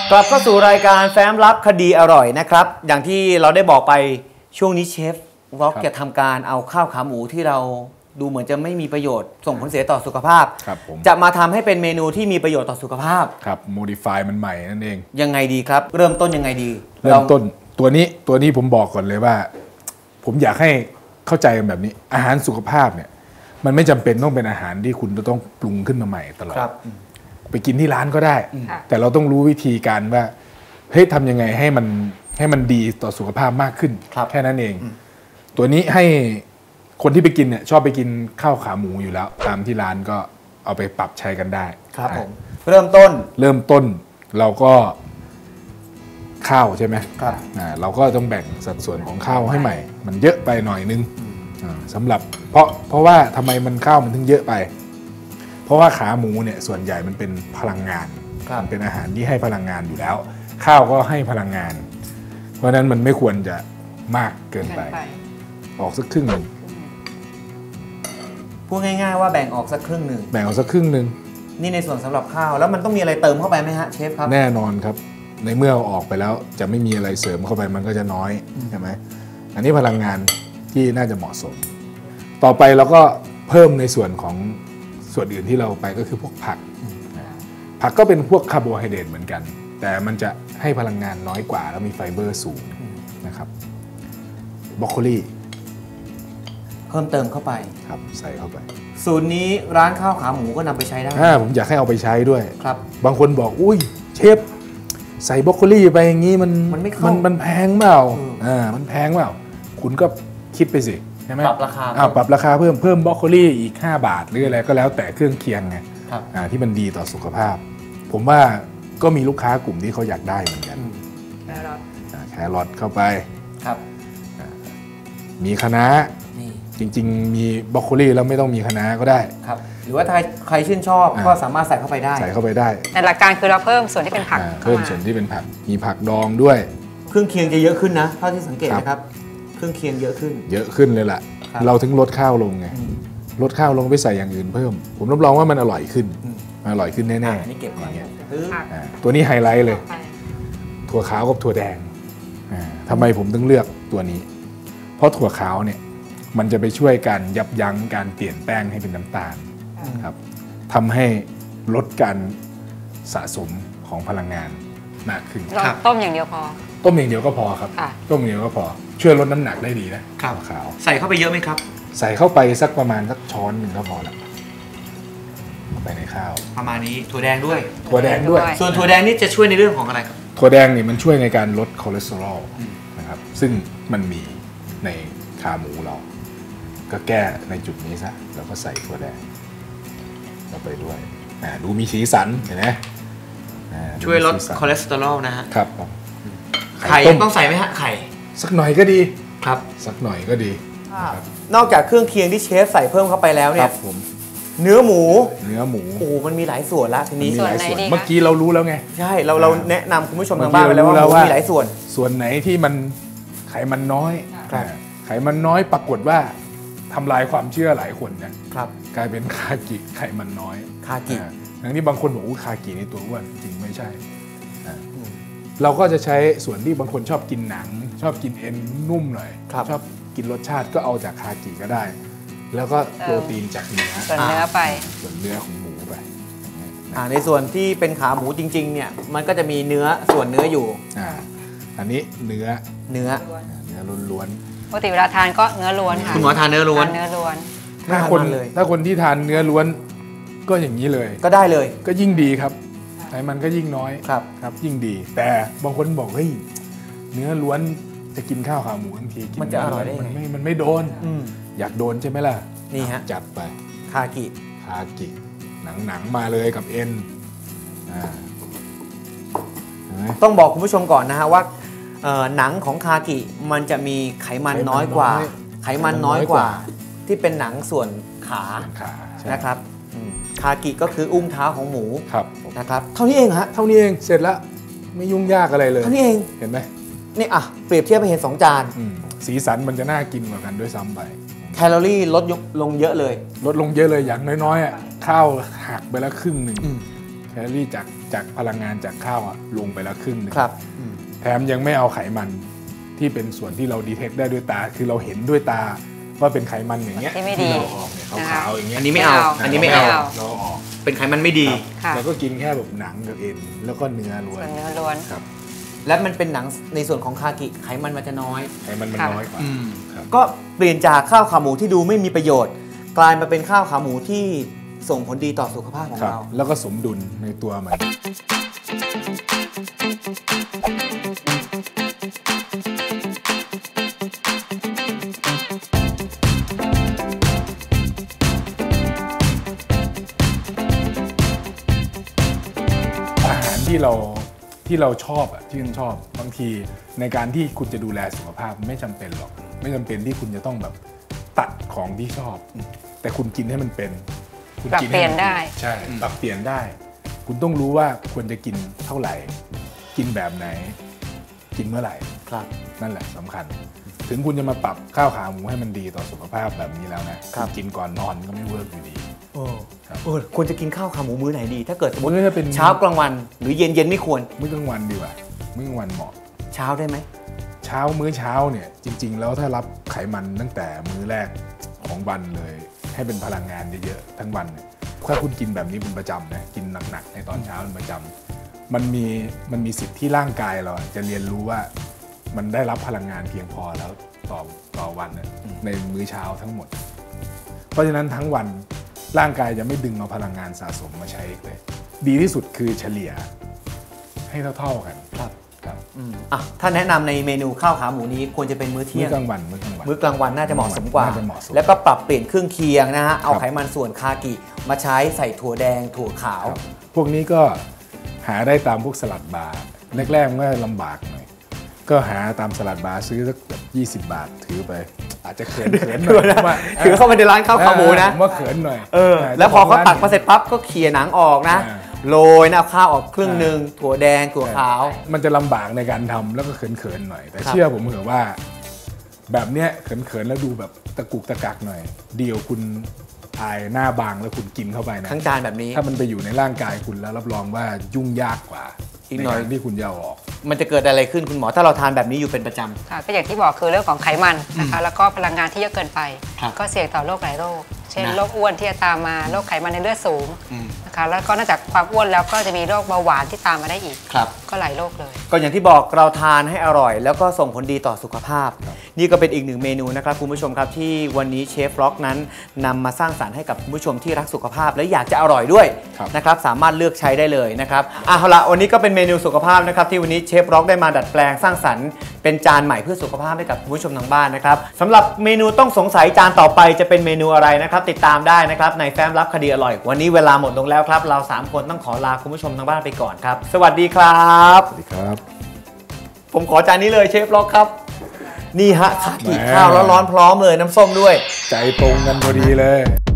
กลับเข้าสู่รายการแฟ้มลับคดีอร่อยนะครับอย่างที่เราได้บอกไปช่วงนี้เชฟวอล์กจะทำการเอาข้าวขาหมูที่เราดูเหมือนจะไม่มีประโยชน์ส่งผลเสียต่อสุขภาพจะมาทำให้เป็นเมนูที่มีประโยชน์ต่อสุขภาพครับโมดิฟายมันใหม่นั่นเองยังไงดีครับเริ่มต้นยังไงดีเริ่มต้นตัวนี้ผมบอกก่อนเลยว่าผมอยากให้เข้าใจกันแบบนี้อาหารสุขภาพเนี่ยมันไม่จำเป็นต้องเป็นอาหารที่คุณจะต้องปรุงขึ้นมาใหม่ตลอดไปกินที่ร้านก็ได้แต่เราต้องรู้วิธีการว่าเฮ้ยทำยังไงให้มันดีต่อสุขภาพมากขึ้นแค่นั้นเองตัวนี้ให้คนที่ไปกินเนี่ยชอบไปกินข้าวขาหมูอยู่แล้วตามที่ร้านก็เอาไปปรับใช้กันได้ครับผมเริ่มต้นเราก็ข้าวใช่ไหมครับเราก็ต้องแบ่งสัดส่วนของข้าวให้ใหม่มันเยอะไปหน่อยนึงสำหรับเพราะว่าทำไมมันข้าวมันถึงเยอะไปเพราะว่าขาหมูเนี่ยส่วนใหญ่มันเป็นพลังงานมันเป็นอาหารที่ให้พลังงานอยู่แล้วข้าวก็ให้พลังงานเพราะนั้นมันไม่ควรจะมากเกินไปออกสักครึ่งนึงพูดง่ายๆว่าแบ่งออกสักครึ่งนึงนี่ในส่วนสำหรับข้าวแล้วมันต้องมีอะไรเติมเข้าไปไหมฮะเชฟครับแน่นอนครับในเมื่อเอาออกไปแล้วจะไม่มีอะไรเสริมเข้าไปมันก็จะน้อยใช่ไหมอันนี้พลังงานที่น่าจะเหมาะสมต่อไปเราก็เพิ่มในส่วนของส่วนอื่นที่เราไปก็คือพวกผักก็เป็นพวกคาร์โบไฮเดรตเหมือนกันแต่มันจะให้พลังงานน้อยกว่าแล้วมีไฟเบอร์สูงนะครับบรอกโคลีเพิ่มเติมเข้าไปครับใส่เข้าไปสูตรนี้ร้านข้าวขาหมูก็นำไปใช้ได้ผมอยากให้เอาไปใช้ด้วยครับบางคนบอกอุ้ยเชฟใส่บรอกโคลีไปอย่างนี้มันแพงเปล่ามันแพงเปล่าคุณก็คิดไปสิใช่ไหมปรับราคาปรับราคาเพิ่มบรอกโคลีอีก5 บาทหรืออะไรก็แล้วแต่เครื่องเคียงไงที่มันดีต่อสุขภาพผมว่าก็มีลูกค้ากลุ่มที่เขาอยากได้เหมือนกันแครอทเข้าไปครับมีคะน้าจริงๆมีบรอกโคลีแล้วไม่ต้องมีคะน้าก็ได้ครับหรือว่าใครชื่นชอบก็สามารถใส่เข้าไปได้แต่หลักการคือเราเพิ่มส่วนที่เป็นผักเพิ่มส่วนที่เป็นผักมีผักดองด้วยเครื่องเคียงจะเยอะขึ้นนะเท่าที่สังเกตนะครับเครื่องเคียงเยอะขึ้นเลยแหละเราถึงลดข้าวลงไงลดข้าวลงไปใส่อย่างอื่นเพิ่มผมรับรองว่ามันอร่อยขึ้นแน่ๆนี่เก็บไว้ตัวนี้ไฮไลท์เลยถั่วขาวกับถั่วแดงทำไมผมต้องเลือกตัวนี้เพราะถั่วขาวเนี่ยมันจะไปช่วยการยับยั้งการเปลี่ยนแป้งให้เป็นน้ำตาลครับทำให้ลดการสะสมของพลังงานมากขึ้นต้มอย่างเดียวพอครับต้มอย่างเดียวก็พอช่วยลดน้ำหนักได้ดีนะถั่วขาวใส่เข้าไปเยอะไหมครับใส่เข้าไปสักประมาณสักช้อนหนึ่งก็พอละไปในข้าวประมาณนี้ถั่วแดงด้วยส่วนถั่วแดงนี่จะช่วยในเรื่องของอะไรครับถั่วแดงนี่มันช่วยในการลดคอเลสเตอรอลนะครับซึ่งมันมีในขาหมูเราก็แก้ในจุดนี้ซะแล้วก็ใส่ถั่วแดงเข้าไปด้วยดูมีสีสันเห็นไหมช่วยลดคอเลสเตอรอลนะฮะครับไข่ต้องใส่ไหมฮะไข่สักหน่อยก็ดีครับสักหน่อยก็ดีนอกจากเครื่องเคียงที่เชฟใส่เพิ่มเข้าไปแล้วเนี่ยเนื้อหมูโอ้มันมีหลายส่วนละทีนี้มีหลายส่วนเมื่อกี้เรารู้แล้วไงใช่เราแนะนำคุณผู้ชมทางบ้านไปแล้วว่ามีหลายส่วนไหนที่มันไขมันน้อยไขมันน้อยปรากฏว่าทำลายความเชื่อหลายคนนะครับกลายเป็นคากิไขมันน้อยคากิอย่างนี้บางคนบอกคากิในตัวอ้วนจริงไม่ใช่เราก็จะใช้ส่วนที่บางคนชอบกินหนังชอบกินเอ็นนุ่มหน่อยชอบกินรสชาติก็เอาจากคากิก็ได้แล้วก็โปรตีนจากเนื้อส่วนเนื้อไปส่วนเนื้อของหมูไปในส่วนที่เป็นขาหมูจริงๆเนี่ยมันก็จะมีเนื้อส่วนเนื้ออยู่อันนี้เนื้อล้วนปกติเวลาทานก็เนื้อล้วนค่ะคุณหมอทานเนื้อล้วนถ้าคนที่ทานเนื้อล้วนก็อย่างนี้เลยก็ได้เลยก็ยิ่งดีครับไขมันก็ยิ่งน้อยครับยิ่งดีแต่บางคนบอกเฮ้ยเนื้อล้วนจะกินข้าวขาหมูบางทีกินมันจะอร่อยได้มันไม่โดนอยากโดนใช่ไหมล่ะนี่ฮะจัดไปคากิหนังมาเลยกับเอ็นต้องบอกคุณผู้ชมก่อนนะฮะว่าหนังของคากิมันจะมีไขมันน้อยกว่าที่เป็นหนังส่วนขานะครับคากิก็คืออุ้งเท้าของหมูนะครับเท่านี้เองฮะเท่านี้เองเสร็จแล้วไม่ยุ่งยากอะไรเลยเท่านี้เองเห็นไหมนี่เปรียบเทียบไปเห็น2 จานสีสันมันจะน่ากินกว่ากันด้วยซ้ำไปแคลอรี่ลดลงเยอะเลยอย่างน้อยๆข้าวหักไปแล้วครึ่งหนึ่งแคลอรี่จากพลังงานจากข้าวอะลงไปแล้วครึ่งหนึงครับแถมยังไม่เอาไขมันที่เป็นส่วนที่เราดีเทคได้ด้วยตาคือเราเห็นด้วยตาว่าเป็นไขมันอย่างเงี้ยที่ไม่ดีเราออกเนี่ยขาวๆอย่างเงี้ยอันนี้ไม่เอา อันนี้ไม่เอาเราออกเป็นไขมันไม่ดีค่ะเราก็กินแค่แบบหนังกับเอ็นแล้วก็เนื้อล้วนส่วนเนื้อล้วนครับและมันเป็นหนังในส่วนของคากิไขมันมันจะน้อยไขมันมันค่ะน้อยกว่าครับก็เปลี่ยนจากข้าวขาหมูที่ดูไม่มีประโยชน์ กลายมาเป็นข้าวขาหมูที่ส่งผลดีต่อสุขภาพของครับเราแล้วก็สมดุลในตัวมัน อาหารที่เราชอบที่ชื่นชอบบางทีในการที่คุณจะดูแลสุขภาพไม่จำเป็นหรอกไม่จำเป็นที่คุณจะต้องแบบตัดของที่ชอบ แต่คุณกินให้มันเป็นคุณปรับกิเปลี่ยนได้ใช่ปรับเปลี่ยนได้ คุณต้องรู้ว่าควรจะกินเท่าไหร่ กินแบบไหน กินเมื่อไหร่ครับนั่นแหละสำคัญ ถึงคุณจะมาปรับข้าวขาหมูให้มันดีต่อสุขภาพแบบนี้แล้วนะครับ กินก่อนนอนก็ไม่เวิร์กอยู่ดี ครับควรจะกินข้าวขาหมูมื้อไหนดี ถ้าเกิดสมมติมื้อจะเป็นเช้ากลางวันหรือเย็นไม่ควรมื้อกลางวันดีกว่ามื้อกลางวันเหมาะเช้าได้ไหมมื้อเช้าเนี่ยจริง ๆ แล้วถ้ารับไขมันตั้งแต่มื้อแรกของวันเลย ให้เป็นพลังงานเยอะๆทั้งวันเนี่ยถ้าคุณกินแบบนี้เป็นประจำนะกินหนักๆในตอนเช้าเป็นประจำมันมีสิทธิ์ที่ร่างกายเราจะเรียนรู้ว่ามันได้รับพลังงานเพียงพอแล้วต่อวันน่ะในมื้อเช้าทั้งหมด เพราะฉะนั้นทั้งวันร่างกายจะไม่ดึงเอาพลังงานสะสมมาใช้อีกเลยดีที่สุดคือเฉลี่ยให้เท่าๆกันครับครับถ้าแนะนำในเมนูข้าวขาหมูนี้ควรจะเป็นมื้อมื้เที่อยงกลางวันมื้อกลางวันน่าจะเหมาะสมกว่าน่าจะเหมาะสมแล้วก็ปรับเปลี่ยนเครื่องเคียงนะฮะ เอาครับไขมันส่วนคากิมาใช้ใส่ถั่วแดงถั่วขาวครับพวกนี้ก็หาได้ตามพวกสลัดบาร์แรกๆมันก็ลำบากหน่อยก็หาตามสลัดบาร์ซื้อสักแบบ20 บาทถือไป อาจจะเขินหน่อยว่าถือเข้าไปในร้านข้าวขาหมูนะว่าเขินหน่อยแล้วพอเขาตักมาเสร็จปั๊บก็เขี่ยหนังออกนะอ่าโรยนะข้าวออกครึ่งหนึ่งถั่วแดงถั่วขาวมันจะลำบากในการทำแล้วก็เขินๆหน่อย แต่ครับเชื่อผมเถอะว่า แบบเนี้ยเขินๆแล้วดูแบบตะกุกตะกักหน่อย เดียวคุณอายหน้าบางแล้วคุณกินเข้าไปนะทั้งจานแบบนี้ถ้ามันไปอยู่ในร่างกายคุณแล้วรับรองว่ายุ่งยากกว่าอีกหน่อยในการที่คุณจะเอาออกมันจะเกิดอะไรขึ้นคุณหมอถ้าเราทานแบบนี้อยู่เป็นประจำค่ะก็อย่างที่บอกคือเรื่องของไขมันนะคะ แล้วก็พลังงานที่เยอะเกินไปครับก็เสี่ยงต่อโรคหลายโรค เช่นนะโรคอ้วนที่จะตามมา โรคไขมันในเลือดสูงนะคะ แล้วก็นอกจากความอ้วนแล้วก็จะมีโรคเบาหวานที่ตามมาได้อีกครับก็หลายโรคเลยก็อย่างที่บอกเราทานให้อร่อย แล้วก็ส่งผลดีต่อสุขภาพ นี่ก็เป็นอีกหนึ่งเมนูนะครับคุณผู้ชมครับที่วันนี้เชฟร็อกนั้นนำมาสร้างสรรค์ให้กับคุณผู้ชมที่รักสุขภาพและอยากจะอร่อยด้วยครับนะครับสามารถเลือกใช้ได้เลยนะครับเอาละวันนี้ก็เป็นเมนูสุขภาพนะครับที่วันนี้เชฟร็อกได้มาดัดแปลงสร้างสรรค์เป็นจานใหม่เพื่อสุขภาพให้กับคุณผู้ชมทางบ้านนะครับสำหรับเมนูต้องสงสัยจานต่อไปจะเป็นเมนูอะไรนะครับติดตามได้นะครับในแฟ้มลับคดีอร่อยวันนี้เวลาหมดลงแล้วครับเรา3คนต้องขอลาคุณผู้ชมทางบ้านไปก่อนครับสวัสดีครับสวัสดีครับผมขอจานนี้เลยเชฟล็อกครับ นี่ฮะคากิแหมข้าวร้อนๆพร้อมเลยน้ำส้มด้วยใจตรงกันพอดีเลย